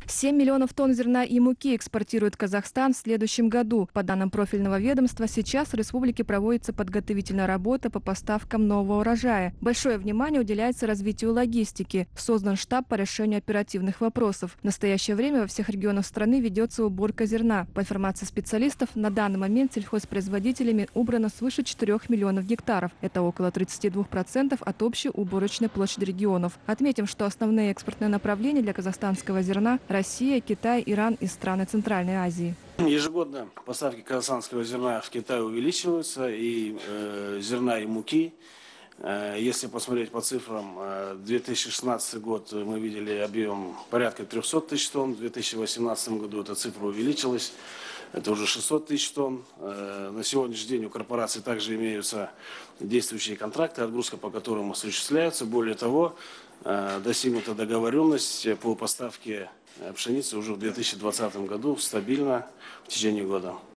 7 миллионов тонн зерна и муки экспортирует Казахстан в следующем году. По данным профильного ведомства, сейчас в республике проводится подготовительная работа по поставкам нового урожая. Большое внимание уделяется развитию логистики. Создан штаб по решению оперативных вопросов. В настоящее время во всех регионах страны ведется уборка зерна. По информации специалистов, на данный момент сельхозпроизводителями убрано свыше 4 миллионов гектаров. Это около 32% от общей уборочной площади регионов. Отметим, что основные экспортные направления для казахстанского зерна – Россия, Китай, Иран и страны Центральной Азии. Ежегодно поставки казахстанского зерна в Китай увеличиваются, и зерна, и муки. Если посмотреть по цифрам, 2016 год мы видели объем порядка 300 тысяч тонн, в 2018 году эта цифра увеличилась, это уже 600 тысяч тонн. На сегодняшний день у корпораций также имеются действующие контракты, отгрузка по которым осуществляется. Более того, достигнута договоренность по поставке пшеницы уже в 2020 году стабильно в течение года.